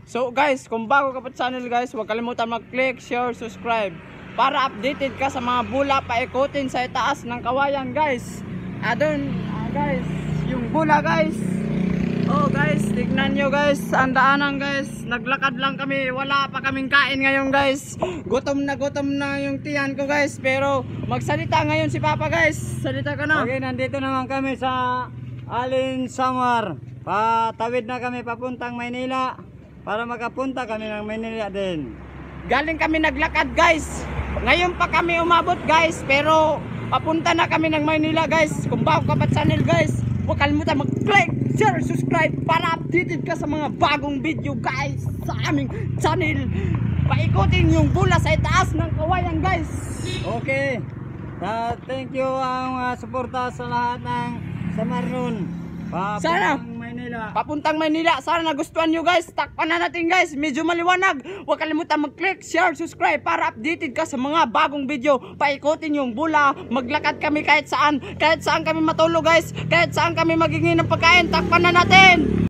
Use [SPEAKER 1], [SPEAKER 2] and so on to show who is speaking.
[SPEAKER 1] So guys, kung bago ka pa sa channel guys, huwag kalimutan mag-click, share, subscribe para updated ka sa mga bula paikutin sa itaas ng kawayan guys. Guys, yung bula guys. Oh guys, tignan nyo guys, ang daanan guys. Naglakad lang kami, wala pa kaming kain ngayon guys. Gutom na yung tiyan ko guys. Pero magsalita ngayon si Papa guys. Salita ka na.
[SPEAKER 2] Okay, nandito naman kami sa Alin Samar. Patawid na kami papuntang Maynila para makapunta kami ng Maynila din.
[SPEAKER 1] Galing kami naglakad guys. Ngayon pa kami umabot guys. Pero papunta na kami ng Maynila guys. Kung bago ka pa channel guys, huwag kalimutan mag-click, share, subscribe para updated ka sa mga bagong video guys sa aming channel. Paikutin yung bula sa itaas ng kawayan guys.
[SPEAKER 2] Okay, thank you ang suporta sa lahat ng Samarnon.
[SPEAKER 1] Sana
[SPEAKER 2] Maynila.
[SPEAKER 1] papuntang Maynila. Sana nagustuhan nyo guys. Takpan na natin guys. Medyo maliwanag. Huwag kalimutan mag-click, share, subscribe para updated ka sa mga bagong video. Paikutin yung bula. Maglakad kami kahit saan. Kahit saan kami matulog guys. Kahit saan kami magiging ng pagkain. Takpan na natin.